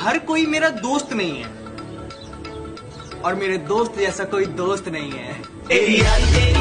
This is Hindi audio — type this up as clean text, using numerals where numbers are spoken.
हर कोई मेरा दोस्त नहीं है और मेरे दोस्त जैसा कोई दोस्त नहीं है।